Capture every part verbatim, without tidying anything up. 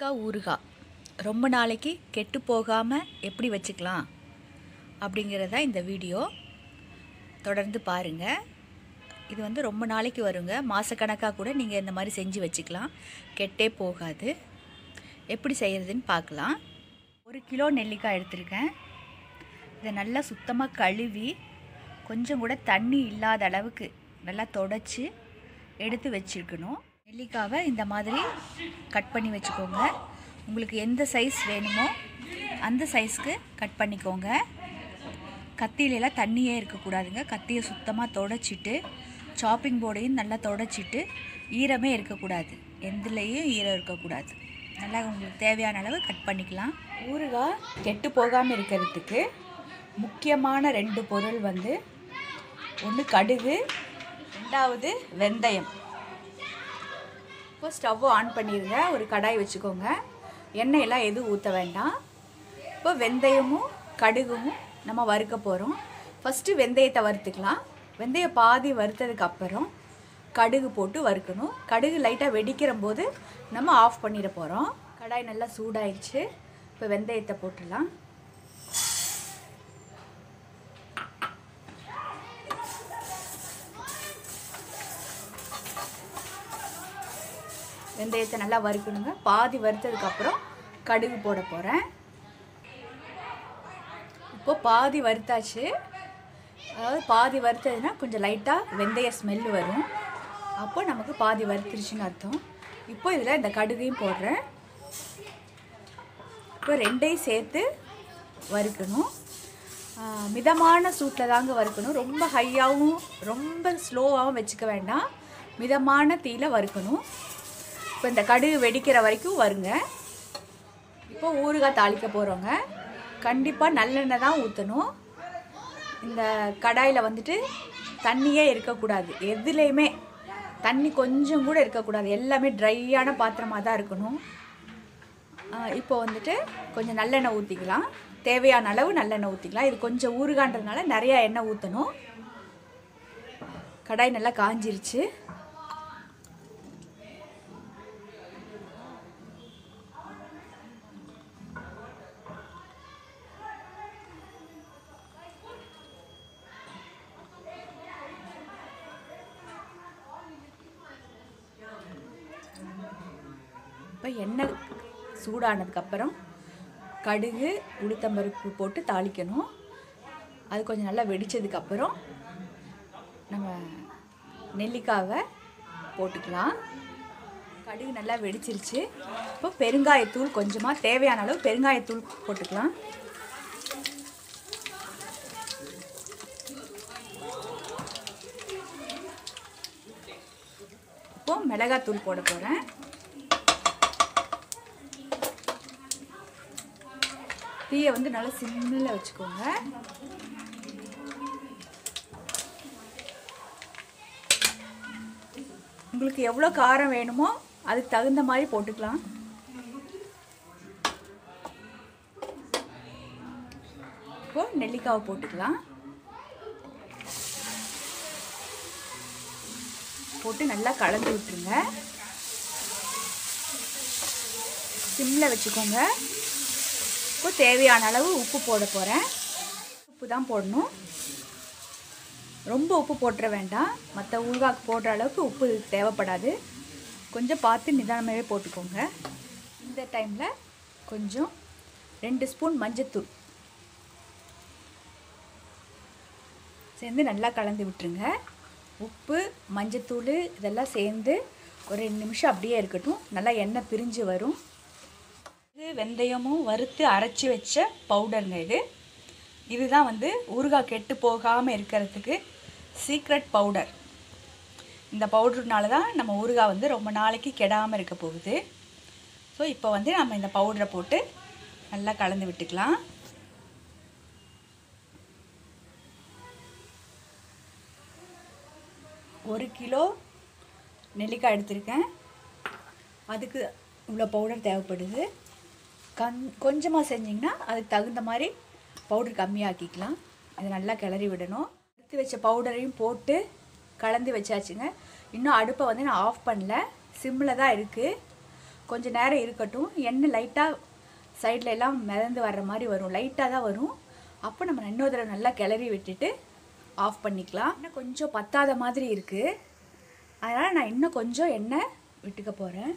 நெல்லிக்காய் ஊறுகாய் ரொம்ப நாளைக்கு கெட்டு போகாமல் எப்படி வச்சுக்கலாம் அப்படிங்கிறதா இந்த வீடியோ. தொடர்ந்து பாருங்கள். இது வந்து ரொம்ப நாளைக்கு வருங்க. மாதக்கணக்காக கூட நீங்கள் இந்த மாதிரி செஞ்சு வச்சுக்கலாம், கெட்டே போகாது. எப்படி செய்கிறதுன்னு பார்க்கலாம். ஒரு கிலோ நெல்லிக்காய் எடுத்திருக்கேன். இதை நல்லா சுத்தமாக கழுவி கொஞ்சம் கூட தண்ணி இல்லாத அளவுக்கு நல்லா தொடச்சி எடுத்து வச்சுருக்கணும். நெல்லிக்காவை இந்த மாதிரி கட் பண்ணி வச்சுக்கோங்க. உங்களுக்கு எந்த சைஸ் வேணுமோ அந்த சைஸ்க்கு கட் பண்ணிக்கோங்க. கத்தியிலலாம் தண்ணியே இருக்கக்கூடாதுங்க. கத்தியை சுத்தமாக தொடச்சிட்டு சாப்பிங் போர்டையும் நல்லா தொடச்சிட்டு ஈரமே இருக்கக்கூடாது, எதுலேயும் ஈரம் இருக்கக்கூடாது. நல்லா உங்களுக்கு தேவையான அளவு கட் பண்ணிக்கலாம். ஊறுகாய் கெட்டு போகாமல் இருக்கிறதுக்கு முக்கியமான ரெண்டு பொருள் வந்து ஒன்று கடுகு, ரெண்டாவது வெந்தயம். இப்போ ஸ்டவ்வை ஆன் பண்ணிடுங்க. ஒரு கடாய் வச்சுக்கோங்க. எண்ணெயெல்லாம் எதுவும் ஊற்ற வேண்டாம். இப்போ வெந்தயமும் கடுகும் நம்ம வறுக்க போகிறோம். ஃபஸ்ட்டு வெந்தயத்தை வறுத்துக்கலாம். வெந்தயம் பாதி வறுத்ததுக்கப்புறம் கடுகு போட்டு வறுக்கணும். கடுகு லைட்டாக வெடிக்கிற போது நம்ம ஆஃப் பண்ணிட போகிறோம். கடாய் நல்லா சூடாயிடுச்சு. இப்போ வெந்தயத்தை போட்டுடலாம். வெந்தயத்தை நல்லா வறுக்கணுங்க. பாதி வறுத்ததுக்கப்புறம் கடுகு போட போகிறேன். இப்போ பாதி வறுத்தாச்சு. அதாவது பாதி வறுத்ததுன்னா கொஞ்சம் லைட்டாக வெந்தய ஸ்மெல் வரும். அப்போ நமக்கு பாதி வறுத்துருச்சுன்னு அர்த்தம். இப்போ இதில் இந்த கடுகையும் போடுறேன். இப்போ ரெண்டையும் சேர்த்து வறுக்கணும். மிதமான சூட்டில் தாங்க வறுக்கணும். ரொம்ப ஹையாகவும் ரொம்ப ஸ்லோவாகவும் வச்சுக்க வேண்டாம். மிதமான தீயில வறுக்கணும். இப்போ இந்த கடுகு வெடிக்கிற வரைக்கும் வருங்க. இப்போ ஊறுகாய் தாளிக்க போகிறோங்க. கண்டிப்பாக நல்லெண்ணெய் தான் ஊற்றணும். இந்த கடாயில் வந்துட்டு தண்ணியே இருக்கக்கூடாது. எதுலேயுமே தண்ணி கொஞ்சம் கூட இருக்கக்கூடாது. எல்லாமே ட்ரையான பாத்திரமாக தான் இருக்கணும். இப்போ வந்துட்டு கொஞ்சம் நல்லெண்ணெய் ஊற்றிக்கலாம். தேவையான அளவு நல்லெண்ணெய் ஊற்றிக்கலாம். இது கொஞ்சம் ஊறுகான்றதுனால நிறையா எண்ணெய் ஊற்றணும். கடாய் நல்லா காஞ்சிருச்சு. இப்போ எண்ணெய் சூடானதுக்கப்புறம் கடுகு உளுத்தம்பருப்பு போட்டு தாளிக்கணும். அது கொஞ்சம் நல்லா வெடித்ததுக்கப்புறம் நம்ம நெல்லிக்காவை போட்டுக்கலாம். கடுகு நல்லா வெடிச்சிருச்சு. இப்போ பெருங்காயத்தூள் கொஞ்சமாக தேவையான அளவு பெருங்காயத்தூள் போட்டுக்கலாம். இப்போ மிளகாத்தூள் போட போகிறேன். தீயை வந்து நல்லா சிம்மில் வச்சுக்கோங்க. உங்களுக்கு எவ்வளோ காரம் வேணுமோ அதுக்கு தகுந்த மாதிரி போட்டுக்கலாம். இப்போ நெல்லிக்காவை போட்டுக்கலாம். போட்டு நல்லா கலந்து விட்டுருங்க. சிம்மில் வச்சுக்கோங்க. இப்போ தேவையான அளவு உப்பு போட போகிறேன். உப்பு தான் போடணும். ரொம்ப உப்பு போட்டுற வேண்டாம். மற்ற ஊறுகாய்க்கு போடுற அளவுக்கு உப்பு தேவைப்படாது. கொஞ்சம் பார்த்து நிதானமாகவே போட்டுக்கோங்க. இந்த டைமில் கொஞ்சம் ரெண்டு ஸ்பூன் மஞ்சத்தூள் சேர்ந்து நல்லா கலந்து விட்டுருங்க. உப்பு மஞ்சத்தூள் இதெல்லாம் சேர்ந்து ஒரு ரெண்டு நிமிஷம் அப்படியே இருக்கட்டும். நல்லா எண்ணெய் பிரிஞ்சு வரும். இது வெந்தயமும் வறுத்து அரைச்சி வச்ச பவுடருங்க. இது இதுதான் வந்து ஊறுகாய் கெட்டு போகாமல் இருக்கிறதுக்கு சீக்ரெட் பவுடர். இந்த பவுடர்னால தான் நம்ம ஊறுகாய் வந்து ரொம்ப நாளைக்கு கெடாமல் இருக்க போகுது. ஸோ இப்போ வந்து நம்ம இந்த பவுடரை போட்டு நல்லா கலந்து விட்டுக்கலாம். ஒரு கிலோ நெல்லிக்காய் எடுத்திருக்கேன். அதுக்கு இவ்வளோ பவுடர் தேவைப்படுது. கண் கொஞ்சமாக செஞ்சிங்கன்னா அதுக்கு தகுந்த மாதிரி பவுடர் கம்மியாக்கிக்கலாம். இதை நல்லா கிளறி விடணும். எடுத்து வச்ச பவுடரையும் போட்டு கலந்து வச்சாச்சுங்க. இன்னும் அடுப்பை வந்து நான் ஆஃப் பண்ணல, சிம்மில் தான் இருக்குது. கொஞ்சம் நேரம் இருக்கட்டும். எண்ணெய் லைட்டாக சைடில் எல்லாம் மிதந்து வர்ற மாதிரி வரும், லைட்டாக தான் வரும். அப்போ நம்ம இன்னொரு தடவை நல்லா கிளறி விட்டுட்டு ஆஃப் பண்ணிக்கலாம். இன்னும் கொஞ்சம் பத்தாத மாதிரி இருக்குது, அதனால் நான் இன்னும் கொஞ்சம் எண்ணெய் விட்டுக்க போகிறேன்.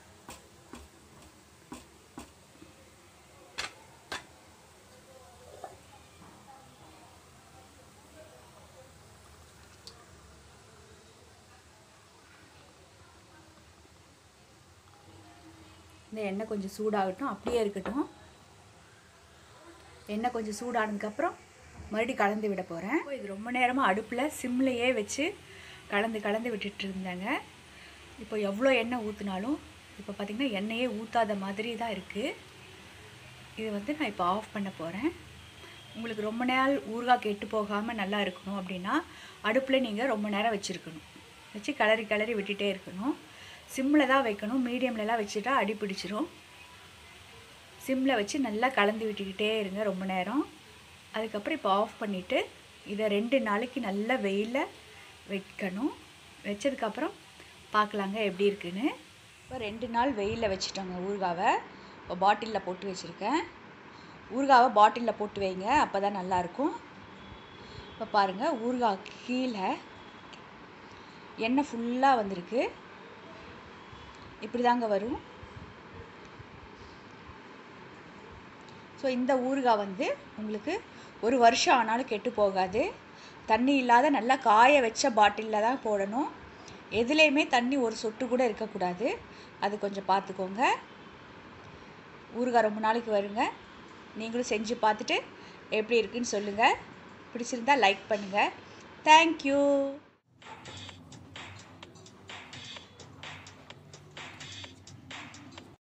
இந்த எண்ணெய் கொஞ்சம் சூடாகட்டும், அப்படியே இருக்கட்டும். எண்ணெய் கொஞ்சம் சூடானதுக்கப்புறம் மறுபடியும் கலந்து விட போகிறேன். இது ரொம்ப நேரமாக அடுப்பில் சிம்லையே வச்சு கலந்து கலந்து விட்டுட்டு இருந்தேங்க. இப்போ எவ்வளோ எண்ணெய் ஊற்றினாலும் இப்போ பார்த்திங்கன்னா எண்ணெயே ஊற்றாத மாதிரி தான் இருக்குது. இது வந்து நான் இப்போ ஆஃப் பண்ண போகிறேன். உங்களுக்கு ரொம்ப நேரம் ஊறுகாய் கெட்டு போகாமல் நல்லா இருக்கணும் அப்படின்னா அடுப்பில் நீங்கள் ரொம்ப நேரம் வச்சுருக்கணும், வச்சு கிளறி கிளறி விட்டுட்டே இருக்கணும். சிம்மில் தான் வைக்கணும், மீடியம்லலாம் வச்சுட்டா அடி பிடிச்சிரும். சிம்மில் வச்சு நல்லா கலந்து விட்டுக்கிட்டே இருங்க ரொம்ப நேரம். அதுக்கப்புறம் இப்போ ஆஃப் பண்ணிவிட்டு இதை ரெண்டு நாளைக்கு நல்லா வெயிலில் வைக்கணும். வச்சதுக்கப்புறம் பார்க்கலாங்க எப்படி இருக்குன்னு. இப்போ ரெண்டு நாள் வெயிலில் வச்சுட்டோங்க ஊறுகாவை. இப்போ பாட்டிலில் போட்டு வச்சுருக்கேன். ஊறுகாவை பாட்டிலில் போட்டு வைங்க, அப்போ தான் நல்லாயிருக்கும். இப்போ பாருங்கள், ஊறுகாய் கீழே எண்ணெய் ஃபுல்லாக வந்திருக்கு. இப்படி தாங்க வரும். ஸோ இந்த ஊறுகாய் வந்து உங்களுக்கு ஒரு வருஷம் ஆனாலும் கெட்டு போகாது. தண்ணி இல்லாத நல்லா காய வச்ச பாட்டிலில் தான் போடணும். எதுலேயுமே தண்ணி ஒரு சொட்டு கூட இருக்கக்கூடாது, அது கொஞ்சம் பார்த்துக்கோங்க. ஊறுகாய் ரொம்ப நாளைக்கு வருங்க. நீங்களும் செஞ்சு பார்த்துட்டு எப்படி இருக்குன்னு சொல்லுங்கள். பிடிச்சிருந்தா லைக் பண்ணுங்கள். தேங்க்யூ.